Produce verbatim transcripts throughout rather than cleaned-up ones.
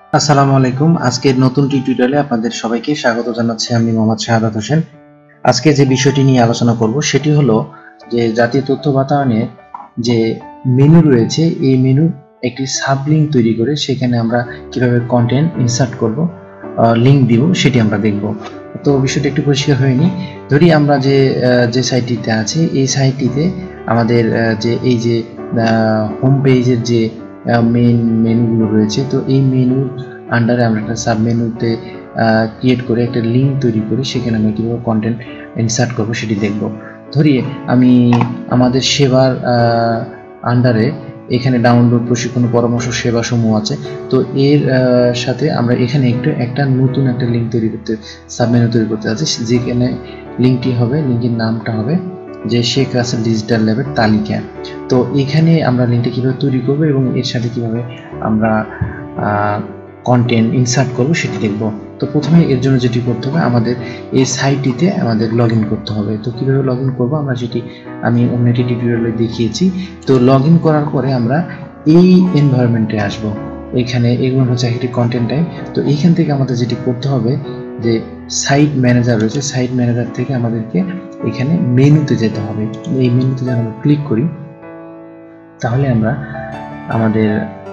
আসসালামু আলাইকুম। আজকের নতুন টিউটোরিয়ালে আপনাদের সবাইকে স্বাগত জানাচ্ছি। আমি মোহাম্মদ শাহাদাত হোসেন। আজকে যে বিষয়টি নিয়ে আলোচনা করব সেটি হলো যে জাতীয় তথ্য বাতায়নের যে মেনু রয়েছে, এই মেনু একটি সাবলিঙ্ক তৈরি করে সেখানে আমরা কিভাবে কন্টেন্ট ইনসার্ট করব, লিঙ্ক দিব, সেটি আমরা দেখব। তো বিষয়টা একটু পরিষ্কার হয়নি। ধরি আমরা যে যে সাইটটিতে আছি, এই সাইটটিতে আমাদের যে এই যে হোম পেজের যে মেইন মেনুগুলো রয়েছে, তো এই মেনুর আন্ডারে আমরা একটা সাব মেনুতে ক্রিয়েট করে একটা লিঙ্ক তৈরি করি, সেখানে আমরা কীভাবে কন্টেন্ট ইনসার্ট করবো সেটি দেখব। ধরি আমি আমাদের সেবার আন্ডারে এখানে ডাউনলোড, প্রশিক্ষণ, পরামর্শ সেবা সমূহ আছে, তো এর সাথে আমরা এখানে একটু একটা নতুন একটা লিঙ্ক তৈরি করতে সাব মেনু তৈরি করতে যাচ্ছি, যেখানে লিঙ্কটি হবে, লিঙ্কের নামটা হবে যে শেখ রাসেল ডিজিটাল ল্যাবের তালিকা। তো এখানে আমরা লিঙ্কটা কীভাবে তৈরি করব এবং এর সাথে কীভাবে আমরা কন্টেন্ট ইনসার্ট করব সেটি দেখব। তো প্রথমে এর জন্য যেটি করতে হবে, আমাদের এই সাইটটিতে আমাদের লগ ইন করতে হবে। তো কীভাবে লগ ইন করবো আমরা সেটি আমি অন্য একটি টিউটোরিয়ালে দেখিয়েছি। তো লগ ইন করার পরে আমরা এই এনভায়রনমেন্টে আসব। এখানে এগুলো হচ্ছে একটি কন্টেন্ট টাইপ। তো এইখান থেকে আমাদের যেটি করতে হবে যে সাইট ম্যানেজার রয়েছে, সাইট ম্যানেজার থেকে আমাদেরকে এখানে মেনুতে যেতে হবে। এই মেনুতে যখন আমরা ক্লিক করি তাহলে আমরা আমাদের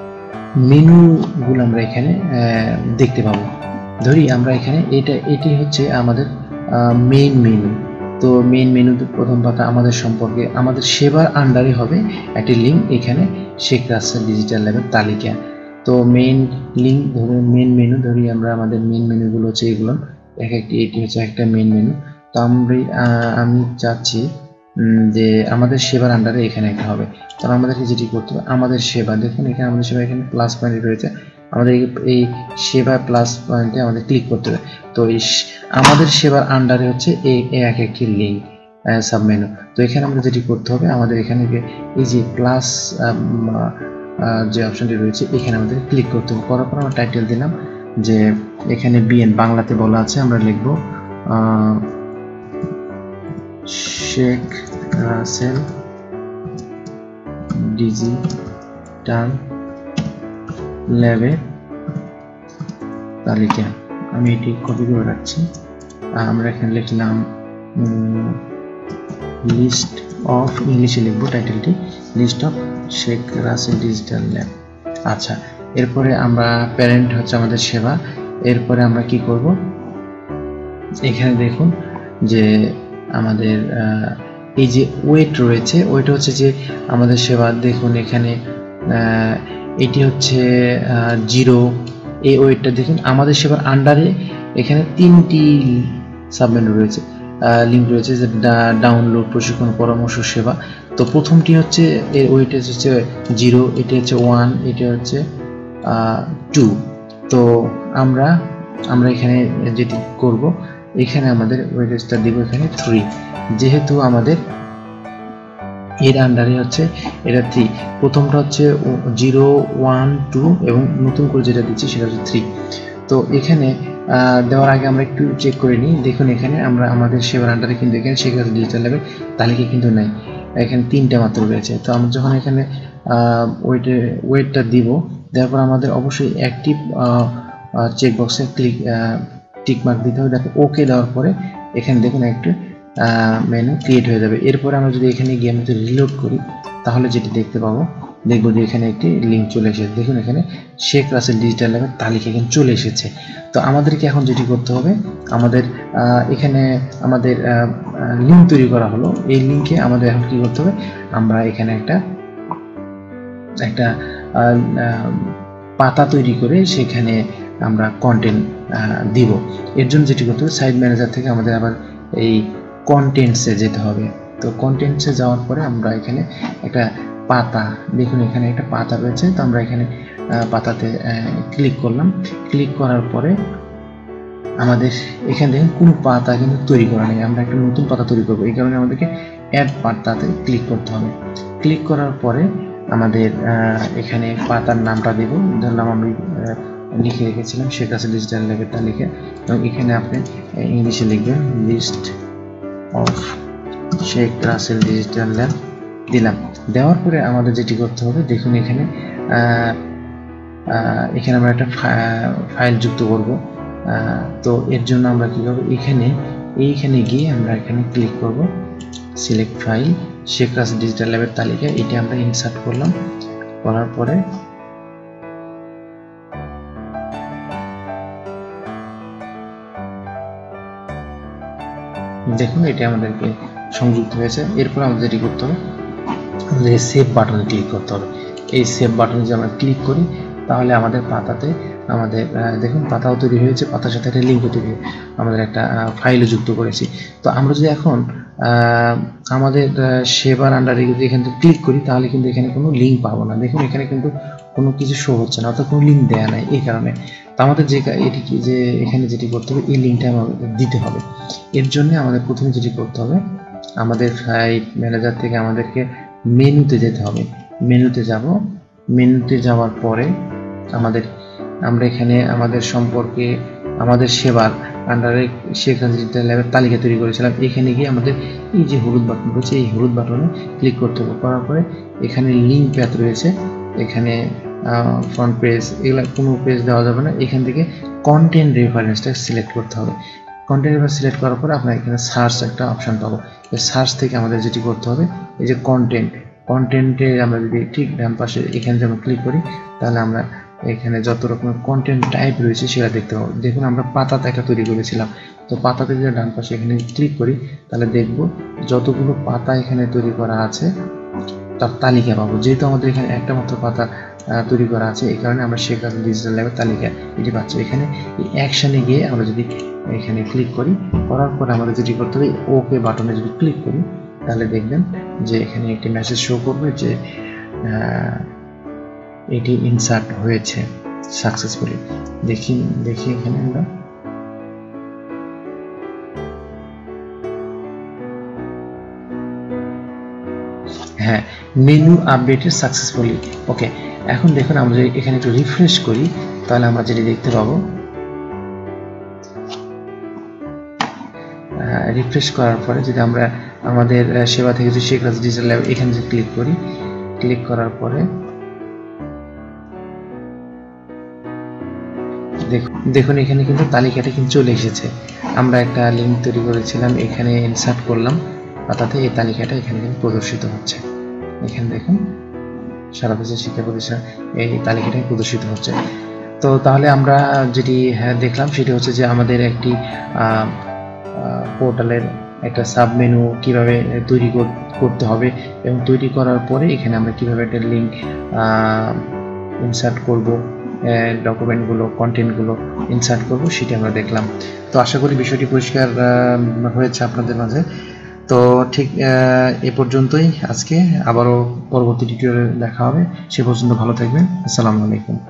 মেনুগুলো আমরা এখানে দেখতে পাবো। ধরি আমরা এখানে এটা এটি হচ্ছে আমাদের মেইন মেনু। তো মেইন মেনুতে প্রথম পাতা আমাদের সম্পর্কে, আমাদের সেবার আন্ডারে হবে একটি লিঙ্ক, এখানে শেখ রাসেল ডিজিটাল ল্যাবের তালিকা। তো মেইন লিঙ্ক ধরুন মেইন মেনু, ধরি আমরা আমাদের মেইন মেনুগুলো হচ্ছে এগুলো এক একটি, এটি হচ্ছে একটা মেইন মেনু। তো আমরা আমি চাচ্ছি যে আমাদের সেবার আন্ডারে এখানে একটা হবে। তাহলে আমাদেরকে যেটি করতে হবে, আমাদের সেবা, দেখুন এখানে আমাদের সেবা, এখানে প্লাস পয়েন্ট রয়েছে, আমাদের এই সেবা প্লাস পয়েন্টে আমাদের ক্লিক করতে হবে। তো এই আমাদের সেবার আন্ডারে হচ্ছে এই এক একটি লিঙ্ক সাব মেনু। তো এখানে আমরা যেটি করতে হবে, আমাদের এখানে এই যে প্লাস যে অপশনটি রয়েছে এখানে আমাদের ক্লিক করতে হবে। করার পর আমরা টাইটেল দিলাম যে এখানে বিএন বাংলাতে বলা আছে, আমরা লিখব শেখ রাসেল ডিজিটাল ল্যাবের তালিকা। আমি এটি কপি করে রাখছি। আমরা এখানে লিখলাম লিস্ট অফ, ইংলিশে লিখবো টাইটেলটি, list of Sheikh Russel digital lab. আচ্ছা, এরপরে আমরা প্যারেন্ট হচ্ছে আমাদের সেবা। এরপরে আমরা কি করব, এখানে দেখুন যে আমাদের এই যে ওয়েট রয়েছে, ওয়েট হচ্ছে যে আমাদের সেবা। দেখুন এখানে এটি হচ্ছে জিরো, এই ওয়েটটা দেখুন আমাদের সেবার আন্ডারে এখানে তিনটি সাবমেনু রয়েছে, লিঙ্ক রয়েছে, যে ডাউনলোড, প্রশিক্ষণ, পরামর্শ সেবা। তো প্রথমটি হচ্ছে এর ওয়েট হচ্ছে জিরো, এটি হচ্ছে ওয়ান, এটি হচ্ছে টু। তো আমরা আমরা এখানে যেটি করব, এখানে আমাদের ওয়েটেজটা দিব এখানে থ্রি, যেহেতু আমাদের এর আন্ডারে হচ্ছে এটা থ্রি। প্রথমটা হচ্ছে জিরো, ওয়ান, টু এবং নতুন করে যেটা দিচ্ছি সেটা হচ্ছে থ্রি। তো এখানে দেওয়ার আগে আমরা একটু চেক করে নিই। দেখুন এখানে আমরা আমাদের সেবার আন্ডারে কিন্তু এখানে শেখ রাসেল ডিজিটাল ল্যাবের তালিকা কিন্তু নাই, এখানে তিনটা মাত্র রয়েছে। তো আমরা যখন এখানে ওয়েটে ওয়েটটা দিব, দেওয়ার পর আমাদের অবশ্যই অ্যাক্টিভ চেক বক্সে ক্লিক টিক মার্ক দিতে হবে। দেখো ওকে দেওয়ার পরে এখানে দেখুন একটু মেনু ক্রিয়েট হয়ে যাবে। এরপরে আমরা যদি এখানে গিয়ে আমি যদি রিলোড করি তাহলে যেটি দেখতে পাবো, দেখবো যে এখানে একটি লিঙ্ক চলে এসেছে। দেখুন এখানে শেখ রাসেল ডিজিটাল ল্যাবের তালিকা এখানে চলে এসেছে। তো আমাদেরকে এখন যেটি করতে হবে, আমাদের এখানে আমাদের লিঙ্ক তৈরি করা হলো, এই লিঙ্কে আমাদের এখন কি করতে হবে, আমরা এখানে একটা একটা পাতা তৈরি করে সেখানে আমরা কন্টেন্ট দিব। এর জন্য যেটি করতে হবে, সাইট ম্যানেজার থেকে আমাদের আবার এই কন্টেন্টসে যেতে হবে। তো কন্টেন্টসে যাওয়ার পরে আমরা এখানে একটা পাতা, দেখুন এখানে একটা পাতা রয়েছে। তো আমরা এখানে পাতাতে ক্লিক করলাম। ক্লিক করার পরে আমাদের এখানে দেখুন কোনো পাতা কিন্তু তৈরি করা নেই, আমরা একটা নতুন পাতা তৈরি করবো। এই কারণে আমাদেরকে অ্যাড পাতাতে ক্লিক করতে হবে। ক্লিক করার পরে আমাদের এখানে পাতার নামটা দেব, ধরলাম আমি লিখে রেখেছিলাম শেখ রাসেল ডিজিটাল ল্যাবের তালিকা, এবং এখানে আপনি ইংলিশে লিখবেন list of Sheikh Russel digital lab দিলাম। দেওয়ার পরে আমাদের যেটি করতে হবে, দেখুন এখানে এখানে আমরা একটা ফাইল যুক্ত করব। তো এর জন্য আমরা কি করব, এখানে এইখানে গিয়ে আমরা এখানে ক্লিক করব, select file, Sheikh Russel digital ল্যাবের তালিকা, এটা আমরা ইনসার্ট করলাম। করার পরে দেখুন এটা আমাদেরকে সংযুক্ত হয়েছে। এরপর আমাদের এটি করতে হবে, আমাদের সেভ বাটনে ক্লিক করতে হবে। এই সেভ বাটনে যদি আমরা ক্লিক করি তাহলে আমাদের পাতাতে আমাদের দেখুন পাতাও তৈরি হয়েছে, পাতার সাথে একটা লিঙ্কও তৈরি হয়ে আমাদের একটা ফাইলও যুক্ত করেছি। তো আমরা যদি এখন আমাদের সেবার আন্ডারে যদি এখান থেকে ক্লিক করি তাহলে কিন্তু এখানে কোনো লিঙ্ক পাবো না। দেখুন এখানে কিন্তু কোনো কিছু শো হচ্ছে না, অর্থাৎ কোনো লিঙ্ক দেওয়া নাই। এই কারণে তো আমাদের যে এটি কি যে এখানে যেটি করতে হবে, এই লিঙ্কটা আমাদের দিতে হবে। এর জন্য আমাদের প্রথমে যেটি করতে হবে, আমাদের ফাইল ম্যানেজার থেকে আমাদেরকে মেনুতে যেতে হবে। মেনুতে যাব, মেনুতে যাওয়ার পরে আমাদের আমরা এখানে আমাদের সম্পর্কে আমাদের সেবার আন্ডারে শেখ রাসেল ডিজিটাল ল্যাবের তালিকা তৈরি করেছিলাম। এখানে গিয়ে আমাদের এই যে হলুদ বাটন রয়েছে, এই হলুদ বাটনে ক্লিক করতে হবে। করার পরে এখানে লিঙ্ক প্যাথ রয়েছে, এখানে ফ্রন্ট পেজ, এগুলো কোনো পেজ দেওয়া যাবে না। এখান থেকে কন্টেন্ট রেফারেন্সটা সিলেক্ট করতে হবে। কন্টেন্ট রেফারেন্স সিলেক্ট করার পরে আপনার এখানে সার্চ একটা অপশন পাবো। এই সার্চ থেকে আমাদের যেটি করতে হবে, এই যে কন্টেন্ট, কন্টেন্টে আমরা যদি ঠিক ডান পাশে এখানে যদি আমরা ক্লিক করি তাহলে আমরা এখানে যত রকমের কন্টেন্ট টাইপ রয়েছে সেটা দেখতে পাবো। দেখুন আমরা পাতাতে একটা তৈরি করেছিলাম, তো পাতাতে যদি ডান পাশে এখানে ক্লিক করি তাহলে দেখব যতগুলো পাতা এখানে তৈরি করা আছে তার তালিকা পাবো। যেহেতু আমাদের এখানে একটা মাত্র পাতা তৈরি করা আছে, এই কারণে আমরা শেখ রাসেল ডিজিটাল ল্যাবের তালিকা এটি পাচ্ছি। এখানে এই অ্যাকশনে গিয়ে আমরা যদি এখানে ক্লিক করি, করার পরে আমাদের যেটি করতে হবে, ওকে বাটনে যদি ক্লিক করি তাহলে দেখবেন যে এখানে একটি মেসেজ শো করবে যে এটি ইনসার্ট হয়েছে সাকসেসফুলি। দেখি দেখি এখানে আমরা হ্যাঁ মেনু আপডেটেড সাকসেসফুলি। ওকে, এখন দেখুন আমরা যদি এখানে একটু রিফ্রেশ করি তাহলে আমরা যেটি দেখতে পাবো, রিফ্রেশ করার পরে যদি আমরা আমাদের সেবা থেকে যদি শেখ রাসেল ডিজিটাল ল্যাব এখানে যদি ক্লিক করি, ক্লিক করার পরে দেখুন এখানে কিন্তু তালিকাটা কিন্তু চলে এসেছে। আমরা একটা লিঙ্ক তৈরি করেছিলাম, এখানে ইনসার্ট করলাম পাতাতে, এই তালিকাটা এখানে কিন্তু প্রদর্শিত হচ্ছে। এখানে দেখুন সারা দেশের শিক্ষা প্রতিষ্ঠান এই তালিকাটাই প্রদর্শিত হচ্ছে। তো তাহলে আমরা যেটি হ্যাঁ দেখলাম সেটি হচ্ছে যে আমাদের একটি পোর্টালের একটা সাব মেনু কিভাবে তৈরি করতে হবে এবং তৈরি করার পরে এখানে আমরা কিভাবে একটা লিঙ্ক ইনসার্ট করব, ডকুমেন্টগুলো কন্টেন্টগুলো ইনসার্ট করব সেটি আমরা দেখলাম। তো আশা করি বিষয়টি পরিষ্কার হয়েছে আপনাদের মাঝে। তো ঠিক এ পর্যন্তই আজকে, আবারও পরবর্তী টিউটোরিয়ালে দেখা হবে। সে পর্যন্ত ভালো থাকবেন। আসসালামু আলাইকুম।